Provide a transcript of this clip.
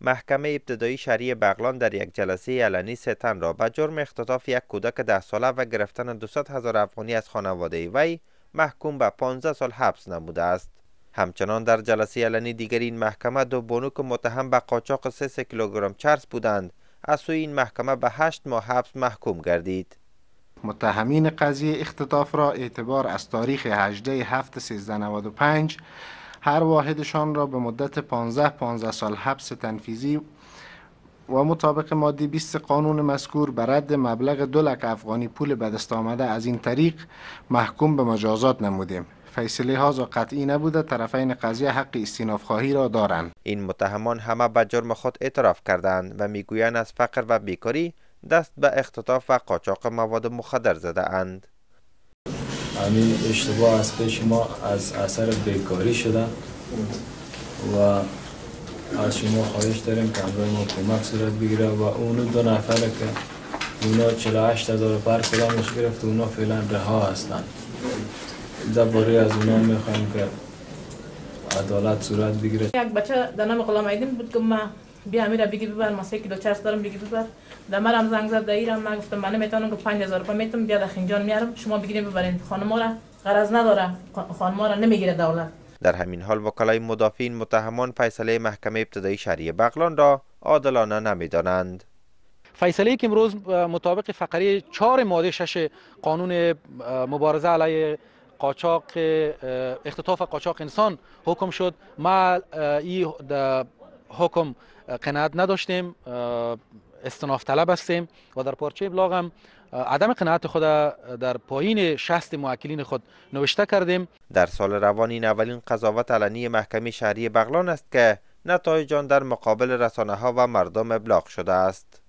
محکمه ابتدایی شهری بغلان در یک جلسه علنی 3 تن را به جرم اختطاف یک کودک 10 ساله و گرفتن 200,000 افغانی از خانواده وی محکوم به 15 سال حبس نموده است. همچنان در جلسه علنی دیگر این محکمه 2 بانو که متهم به قاچاق 3 کیلوگرم چرس بودند از سوی این محکمه به 8 ماه حبس محکوم گردید. متهمین قضیه اختطاف را اعتبار از تاریخ 18/7/1395 هر واحدشان را به مدت 15 سال حبس تنفیذی و مطابق ماده 20 قانون مذکور به رد مبلغ 2 لک افغانی پول به دست آمده از این طریق محکوم به مجازات نمودیم. فیصله ها قطعی نبوده، طرفین قضیه حق استیناف خواهی را دارند. این متهمان همه به جرم خود اعتراف کردند و میگویند از فقر و بیکاری دست به اختطاف و قاچاق مواد مخدر زده اند. همین اشتباه از پیش ما از اثر بیکاری شده و از شما خواهش داریم که همراه ما کمک صورت بگیره و اونو 2 نفر که اونا 48,000 پر کدامش گرفت اونا فعلا رها هستند. درباره از اونا میخوایم که عدالت صورت بگیره. یک بچه در نام غلام ایدین بود که ما بیا میره بگی ببر، ما 3 کیلو چرس دارم بگی ببر. در مرم زنگ زد دایرم، من گفتم من نمیتونم که 5,000 روپیه میتونم بیا در خنجان میارم شما بگیرین ببرین. خانم را غرض نداره، خانم را نمیگیره دولت. در همین حال وکلای مدافعین متهمان فیصله محکمه ابتدایی شهری بغلان را عادلانه نمیدانند. فیصله که امروز مطابق فقره 4 ماده 6 قانون مبارزه علیه قاچاق اختطاف و قاچاق انسان حکم شد، ما این حکم قناعت نداشتیم، استناف طلب هستیم و در پارچه ابلاغ هم عدم قناعت خود در پایین شست موکلین خود نوشته کردیم. در سال روان این اولین قضاوت علنی محکمه شهری بغلان است که نتایج آن در مقابل رسانه ها و مردم ابلاغ شده است.